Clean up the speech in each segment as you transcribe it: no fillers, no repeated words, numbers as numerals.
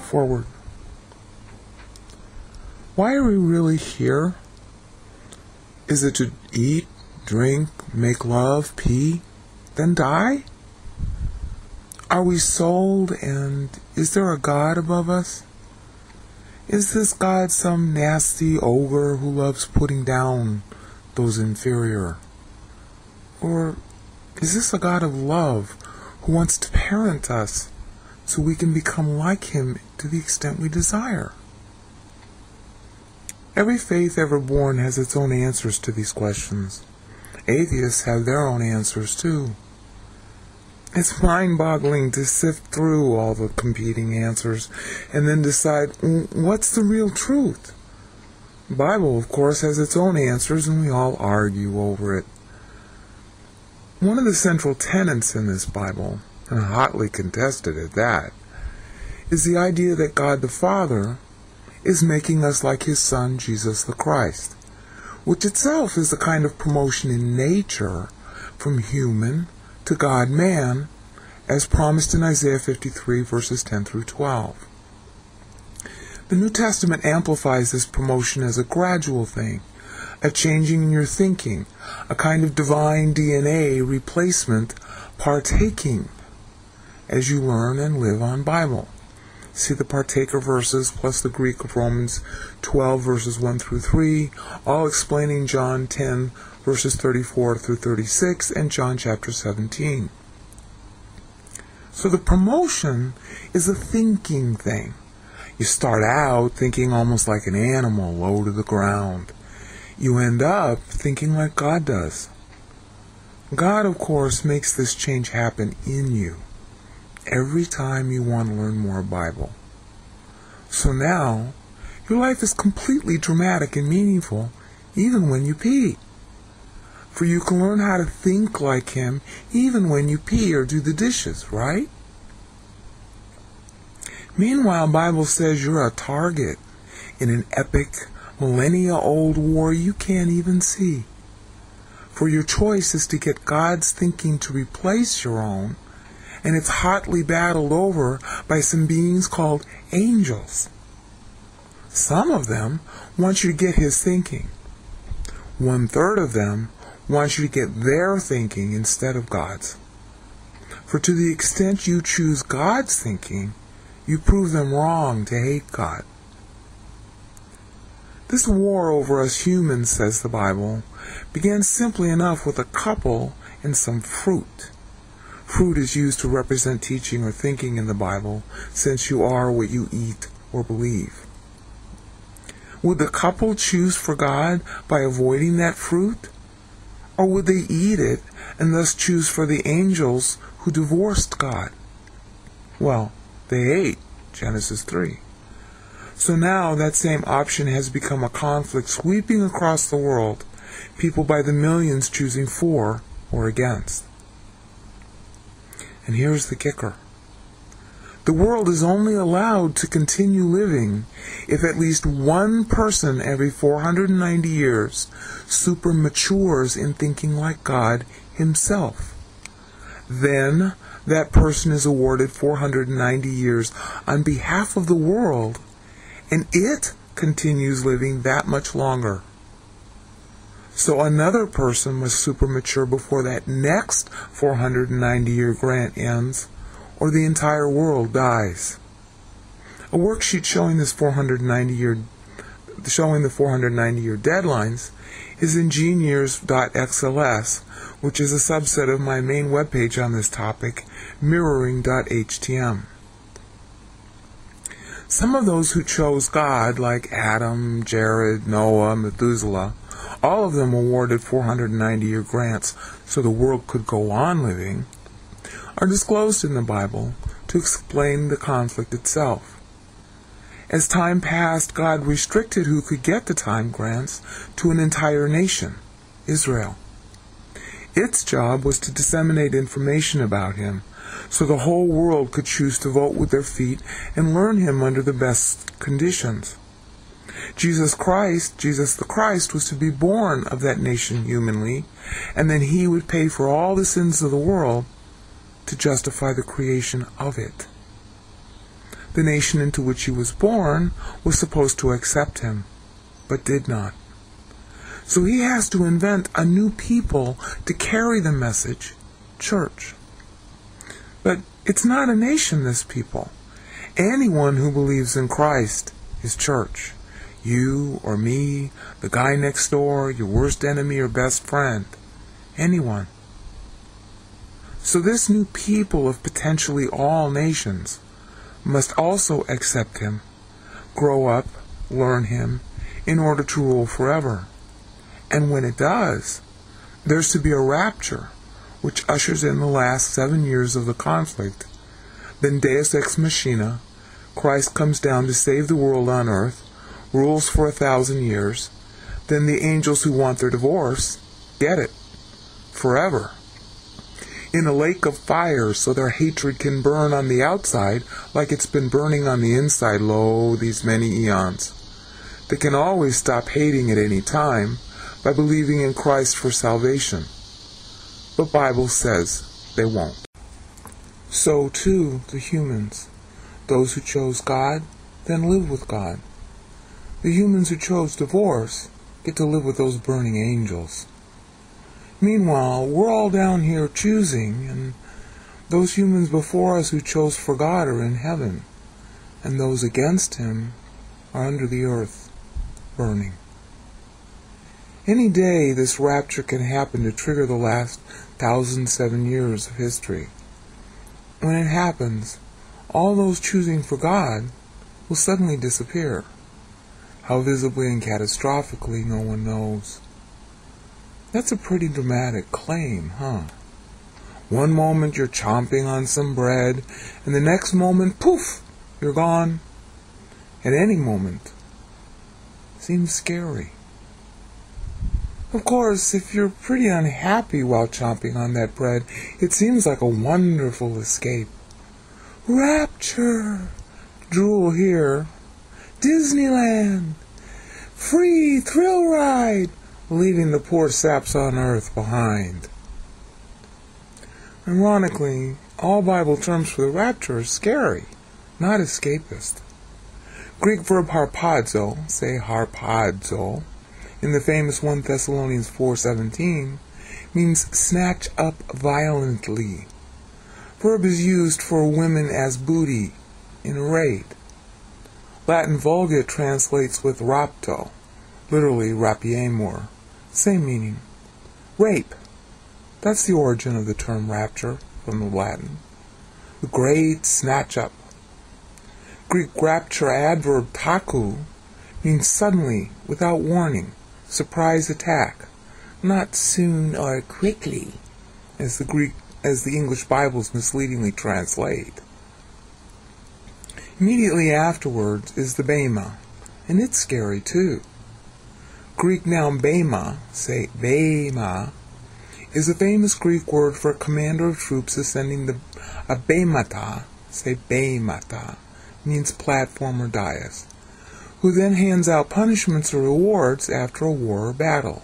Foreword. Why are we really here? Is it to eat, drink, make love, pee, then die? Are we sold, and is there a God above us? Is this God some nasty ogre who loves putting down those inferior? Or is this a God of love who wants to parent us so we can become like Him to the extent we desire? Every faith ever born has its own answers to these questions. Atheists have their own answers too. It's mind-boggling to sift through all the competing answers and then decide what's the real truth. The Bible, of course, has its own answers, and we all argue over it. One of the central tenets in this Bible, and hotly contested at that, is the idea that God the Father is making us like His Son, Jesus the Christ, which itself is a kind of promotion in nature from human to God-man, as promised in Isaiah 53, verses 10 through 12. The New Testament amplifies this promotion as a gradual thing, a changing in your thinking, a kind of divine DNA replacement, partaking as you learn and live on Bible. See the partaker verses plus the Greek of Romans 12, verses 1 through 3, all explaining John 10, verses 34 through 36, and John chapter 17. So the promotion is a thinking thing. You start out thinking almost like an animal, low to the ground. You end up thinking like God does. God, of course, makes this change happen in you every time you want to learn more Bible. So now, your life is completely dramatic and meaningful, even when you pee. For you can learn how to think like Him even when you pee or do the dishes, right? Meanwhile, Bible says you're a target in an epic, millennia-old war you can't even see. For your choice is to get God's thinking to replace your own, and it's hotly battled over by some beings called angels. Some of them want you to get His thinking. 1/3 of them want you to get their thinking instead of God's. For to the extent you choose God's thinking, you prove them wrong to hate God. This war over us humans, says the Bible, began simply enough with a couple and some fruit. Fruit is used to represent teaching or thinking in the Bible, since you are what you eat or believe. Would the couple choose for God by avoiding that fruit? Or would they eat it and thus choose for the angels who divorced God? Well, they ate, Genesis 3. So now that same option has become a conflict sweeping across the world, people by the millions choosing for or against. And here's the kicker. The world is only allowed to continue living if at least one person every 490 years super matures in thinking like God Himself. Then that person is awarded 490 years on behalf of the world, and it continues living that much longer. So another person must super mature before that next 490-year grant ends, or the entire world dies. A worksheet showing the 490-year deadlines is in geneyears.xls, which is a subset of my main webpage on this topic, mirroring.htm. Some of those who chose God, like Adam, Jared, Noah, Methuselah, all of them awarded 490-year grants so the world could go on living, are disclosed in the Bible to explain the conflict itself. As time passed, God restricted who could get the time grants to an entire nation, Israel. Its job was to disseminate information about Him, so the whole world could choose to vote with their feet and learn Him under the best conditions. Jesus the Christ, was to be born of that nation humanly, and then He would pay for all the sins of the world to justify the creation of it. The nation into which he was born was supposed to accept him, but did not. So he has to invent a new people to carry the message, church. But it's not a nation, this people. Anyone who believes in Christ is church. You or me, the guy next door, your worst enemy or best friend. Anyone. So this new people of potentially all nations must also accept him, grow up, learn him, in order to rule forever. And when it does, there's to be a rapture, which ushers in the last 7 years of the conflict. Then Deus Ex Machina, Christ comes down to save the world on earth, rules for 1,000 years. Then the angels who want their divorce get it, forever, in a lake of fire, so their hatred can burn on the outside like it's been burning on the inside, lo, these many eons. They can always stop hating at any time by believing in Christ for salvation. But Bible says they won't. So too the humans. Those who chose God, then live with God. The humans who chose divorce get to live with those burning angels. Meanwhile, we're all down here choosing, and those humans before us who chose for God are in heaven, and those against him are under the earth, burning. Any day this rapture can happen to trigger the last 1,007 years of history. When it happens, all those choosing for God will suddenly disappear. How visibly and catastrophically, no one knows. That's a pretty dramatic claim, huh? One moment you're chomping on some bread, and the next moment, poof, you're gone. At any moment. Seems scary. Of course, if you're pretty unhappy while chomping on that bread, it seems like a wonderful escape. Rapture! Drool here. Disneyland! Free thrill ride! Leaving the poor saps on earth behind. Ironically, all Bible terms for the rapture are scary, not escapist. Greek verb harpazo, say harpazo, in the famous 1 Thessalonians 4:17, means snatch up violently. Verb is used for women as booty in a raid. Latin Vulgate translates with rapto, literally rapiemur. Same meaning. Rape. That's the origin of the term rapture from the Latin. The great snatch up. Greek rapture adverb taku means suddenly, without warning, surprise attack, not soon or quickly, as the English Bibles misleadingly translate. Immediately afterwards is the bema, and it's scary too. Greek noun bema, say bema, is a famous Greek word for a commander of troops ascending a bemata, say bemata, means platform or dais, who then hands out punishments or rewards after a war or battle.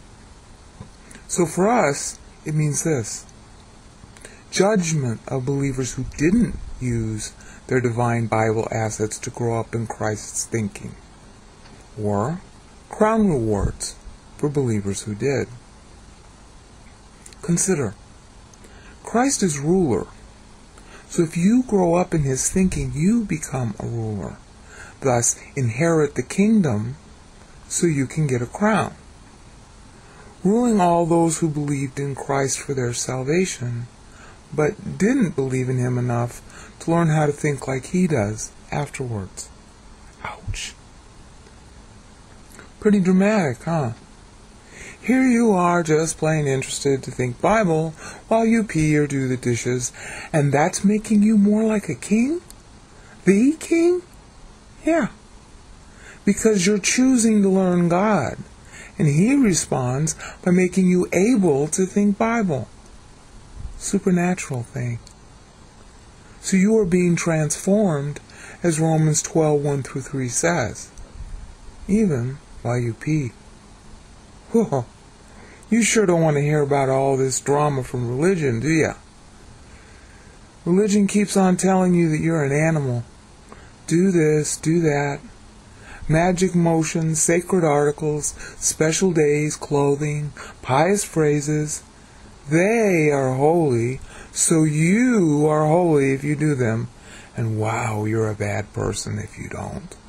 So for us, it means this: judgment of believers who didn't use their divine Bible assets to grow up in Christ's thinking, or crown rewards for believers who did. Consider, Christ is ruler, so if you grow up in his thinking, you become a ruler, thus inherit the kingdom so you can get a crown. Ruling all those who believed in Christ for their salvation, but didn't believe in him enough to learn how to think like he does afterwards. Ouch. Pretty dramatic, huh? Here you are just plain interested to think Bible while you pee or do the dishes, and that's making you more like a king? The king? Yeah. Because you're choosing to learn God, and he responds by making you able to think Bible. Supernatural thing. So you are being transformed, as Romans 12:1-3 says, even while you pee. Whoa. You sure don't want to hear about all this drama from religion, do ya? Religion keeps on telling you that you're an animal, do this, do that. Magic motions, sacred articles, special days, clothing, pious phrases. They are holy, so you are holy if you do them. And wow, you're a bad person if you don't.